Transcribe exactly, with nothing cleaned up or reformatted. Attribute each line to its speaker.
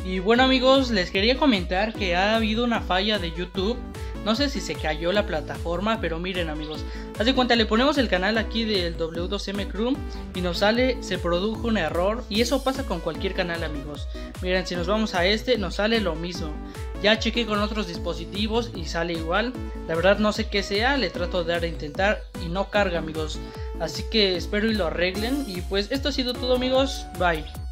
Speaker 1: Y bueno amigos, les quería comentar que ha habido una falla de YouTube. No sé si se cayó la plataforma, pero miren amigos, haz de cuenta, le ponemos el canal aquí del W dos M Crew y nos sale, se produjo un error. Y eso pasa con cualquier canal amigos. Miren, si nos vamos a este, nos sale lo mismo. Ya chequé con otros dispositivos y sale igual. La verdad no sé qué sea, le trato de dar a intentar y no carga amigos. Así que espero y lo arreglen. Y pues esto ha sido todo amigos, bye.